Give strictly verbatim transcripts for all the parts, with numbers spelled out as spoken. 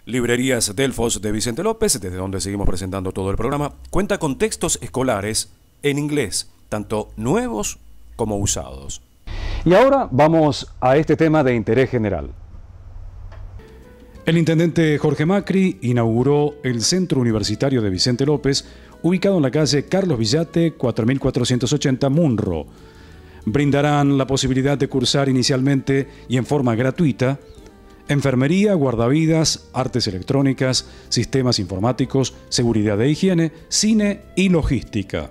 Librerías Delfos de Vicente López, desde donde seguimos presentando todo el programa, cuenta con textos escolares en inglés, tanto nuevos como usados. Y ahora vamos a este tema de interés general. El intendente Jorge Macri inauguró el Centro Universitario de Vicente López, ubicado en la calle Carlos Villate, cuatro mil cuatrocientos ochenta, Munro. Brindarán la posibilidad de cursar inicialmente y en forma gratuita enfermería, guardavidas, artes electrónicas, sistemas informáticos, seguridad e higiene, cine y logística.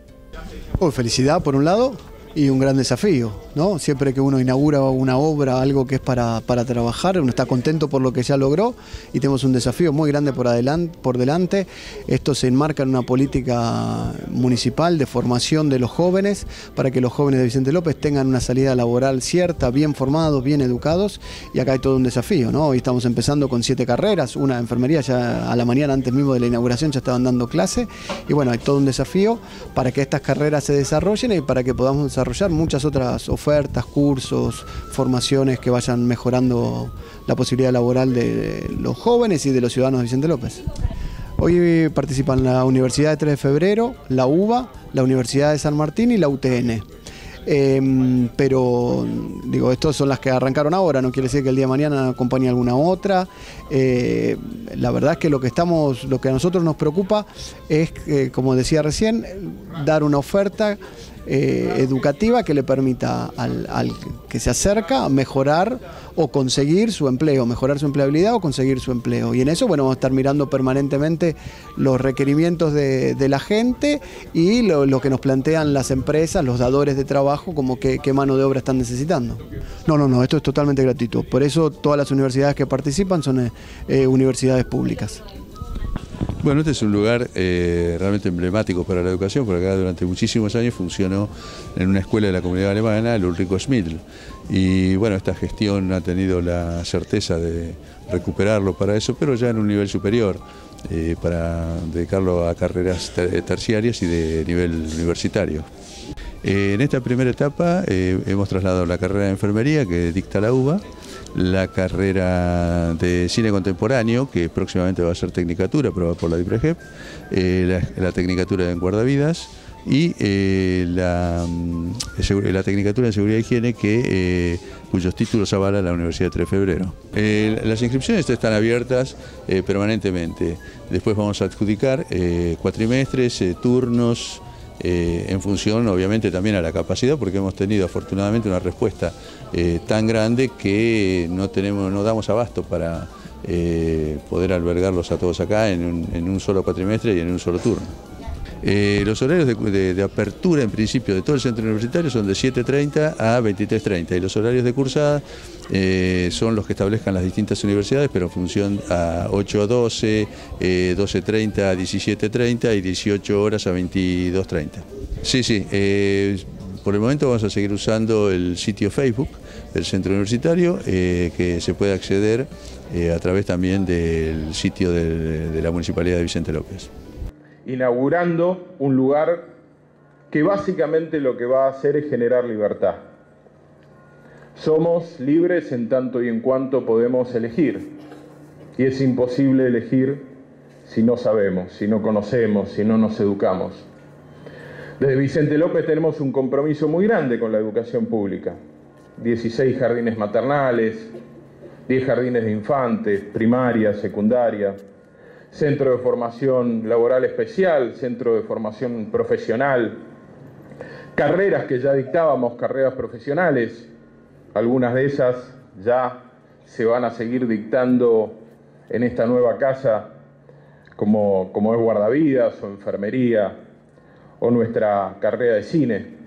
Oh, felicidad por un lado y un gran desafío, ¿no? Siempre que uno inaugura una obra, algo que es para, para trabajar, uno está contento por lo que ya logró y tenemos un desafío muy grande por, adelante, por delante. Esto se enmarca en una política municipal de formación de los jóvenes para que los jóvenes de Vicente López tengan una salida laboral cierta, bien formados, bien educados, y acá hay todo un desafío, ¿no? Hoy estamos empezando con siete carreras, una de enfermería ya a la mañana antes mismo de la inauguración ya estaban dando clase, y bueno, hay todo un desafío para que estas carreras se desarrollen y para que podamos desarrollar muchas otras ofertas, cursos, formaciones que vayan mejorando la posibilidad laboral de los jóvenes y de los ciudadanos de Vicente López. Hoy participan la Universidad de tres de febrero, la U B A, la Universidad de San Martín y la U T N. Eh, pero digo, estas son las que arrancaron ahora, no quiere decir que el día de mañana acompañe alguna otra. Eh, la verdad es que lo que estamos, lo que a nosotros nos preocupa es, eh, como decía recién, dar una oferta eh, educativa que le permita al, al que se acerca mejorar o conseguir su empleo, mejorar su empleabilidad o conseguir su empleo. Y en eso, bueno, vamos a estar mirando permanentemente los requerimientos de, de la gente y lo, lo que nos plantean las empresas, los dadores de trabajo, como que, qué mano de obra están necesitando. No, no, no, esto es totalmente gratuito. Por eso todas las universidades que participan son eh, universidades públicas. Bueno, este es un lugar eh, realmente emblemático para la educación, porque acá durante muchísimos años funcionó en una escuela de la comunidad alemana, el Ulrico Schmidl. Y bueno, esta gestión ha tenido la certeza de recuperarlo para eso, pero ya en un nivel superior, eh, para dedicarlo a carreras ter terciarias y de nivel universitario. Eh, en esta primera etapa eh, hemos trasladado la carrera de enfermería que dicta la U B A, la carrera de cine contemporáneo, que próximamente va a ser tecnicatura, aprobada por la DIPREGEP, eh, la, la tecnicatura en guardavidas y eh, la, la tecnicatura en seguridad e higiene, que, eh, cuyos títulos avala la Universidad de tres de febrero. Eh, las inscripciones están abiertas eh, permanentemente. Después vamos a adjudicar eh, cuatrimestres, eh, turnos, Eh, en función obviamente también a la capacidad, porque hemos tenido afortunadamente una respuesta eh, tan grande que no, tenemos, no damos abasto para eh, poder albergarlos a todos acá en un, en un solo cuatrimestre y en un solo turno. Eh, los horarios de, de, de apertura en principio de todo el centro universitario son de siete treinta a veintitrés treinta y los horarios de cursada eh, son los que establezcan las distintas universidades, pero en función a ocho a doce, eh, doce treinta a diecisiete treinta y dieciocho horas a veintidós treinta. Sí, sí, eh, por el momento vamos a seguir usando el sitio Facebook del centro universitario, eh, que se puede acceder eh, a través también del sitio de, de la Municipalidad de Vicente López. Inaugurando un lugar que básicamente lo que va a hacer es generar libertad. Somos libres en tanto y en cuanto podemos elegir, y es imposible elegir si no sabemos, si no conocemos, si no nos educamos. Desde Vicente López tenemos un compromiso muy grande con la educación pública. dieciséis jardines maternales, diez jardines de infantes, primaria, secundaria, centro de formación laboral especial, centro de formación profesional, carreras que ya dictábamos, carreras profesionales, algunas de esas ya se van a seguir dictando en esta nueva casa, como, como es guardavidas o enfermería o nuestra carrera de cine.